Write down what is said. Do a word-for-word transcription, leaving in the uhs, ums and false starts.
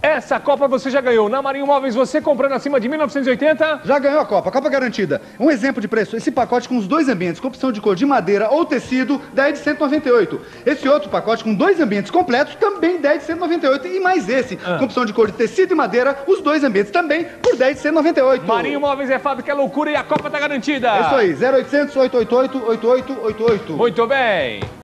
Essa Copa você já ganhou. Na Marinho Móveis, você comprando acima de mil novecentos e oitenta... Já ganhou a Copa, Copa garantida. Um exemplo de preço, esse pacote com os dois ambientes, com opção de cor de madeira ou tecido, dez de cento e noventa e oito. Esse outro pacote com dois ambientes completos, também dez de cento e noventa e oito. E mais esse, ah. com opção de cor de tecido e madeira, os dois ambientes também por dez de cento e noventa e oito. Marinho Móveis é fábrica, é loucura e a Copa tá garantida. É isso aí, zero oitocentos, oitocentos e oitenta e oito, oitenta e oito oitenta e oito. Muito bem.